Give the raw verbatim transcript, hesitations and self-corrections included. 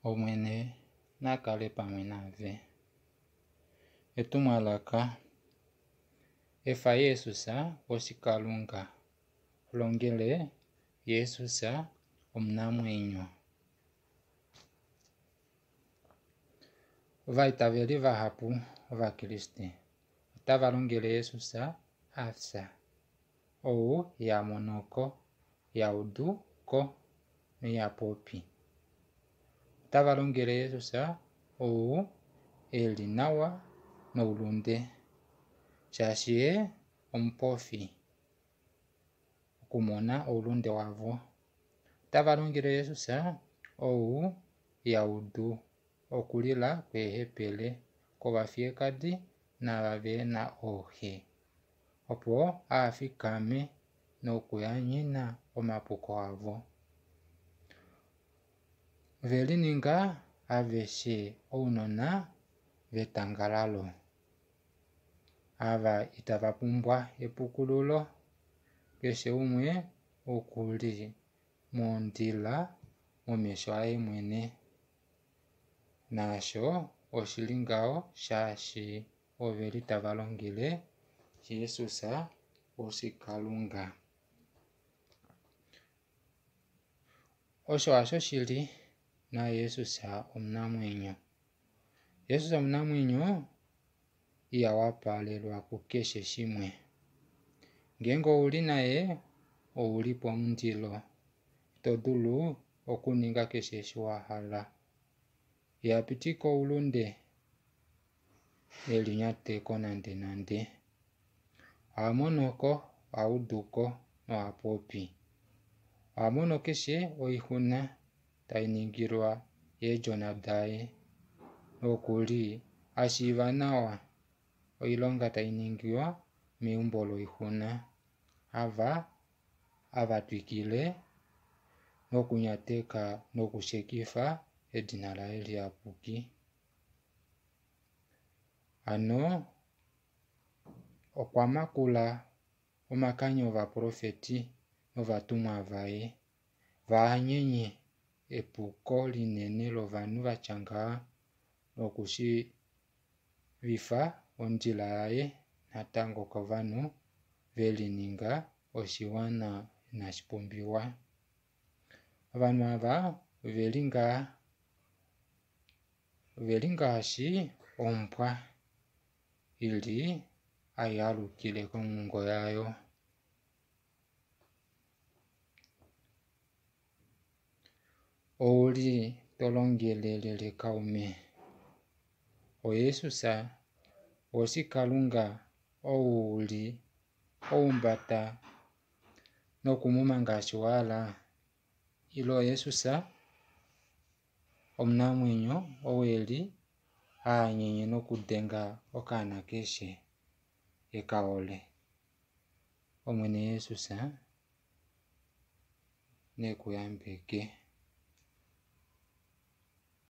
omwene nakale pamwe nave. Etumwalaka efa Yesusa osikalunga longele Yesusa omunamwenyo. Vaitaveli vahapu vakristi otavalongele Yesusa afsa ou yamonoko yauduko yapopi. Otavalongele Yesusa ou eli nawa noulunde shaashi ye omupofi okumona oulunde wavo. Otavalongele Yesusa ou yaudu okulila kwehepele kovafyekadi navavena ohe opo aafikame nokuyanyina omapuko avo. Velininga aveshe ounona vetangalalo ava itavapumbwa epukululo, keshe umwe okuli mondila momesho aye mwene. Nasho oshili ngawo shaashi oveli tavalongele Yesusa osikalunga. Osho asho shili na Yesusa omunamwenyo. Yesusa omunamwenyo iyawapalelwa kukeshe shimwe. Ngenge ouli naye ouli pomundilo, todulu okuninga keshe shi wahala. Ihapitiko ulunde elinyateko nande nande. Amonoko auduko noapopi. Amono keshe oihuna tainingilwa yeejona daye nokuli ashiiva nawa oilonga tainingilwa meumbo loihuna ava avatwikile nokunyateka nokushekifa edina laye lihapuki. Ano okwamakula omakanyo ovaprofeti novatumwa vaye vaanyenye epuko linene lovanhu vatya ngaa nokushivifa ondjila yaye natango kovanhu velininga oshiwana inashipumbiwa. Vanhu ava veli ngaa veli ngaashi ombwa ili hayi alukile kongungo yayo. Ouli tolongelelele kaume oyesusa osikalunga ouli oumbata nokumuma ngaashi waala, ilo Yesusa omunamwenyo oweli aanyenye nokudenga okaana keshe ekahole. Omwene Yesusa nekuyambeke.